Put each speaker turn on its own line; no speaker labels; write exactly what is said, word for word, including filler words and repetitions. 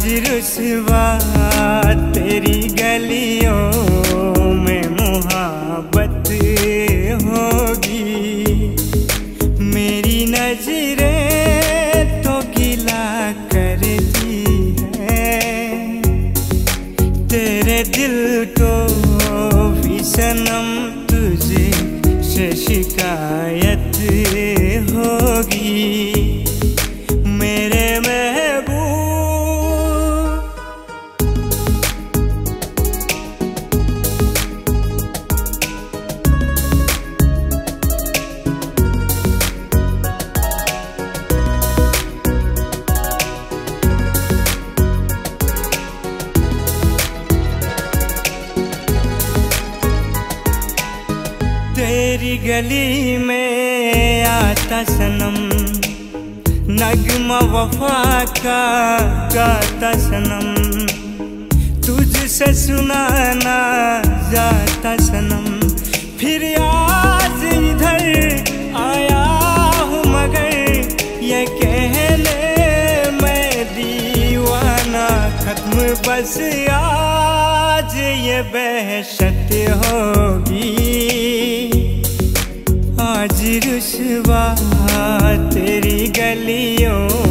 आज रुसवा तेरी गलियों में मुहब्बत होगी। मेरी नजरें तो गिला करती है, तेरे दिल को भी सनम तुझे से शिकायत होगी। मेरे महबूब तेरी गली में आता सनम, नगमा वफा का गाता सनम, तुझसे सुनाना जाता सनम। फिर आज इधर आया हूँ मगर ये कहने मैं दीवाना खत्म बस आज ये बहशत होगी। आज रुसवा तेरी गलियों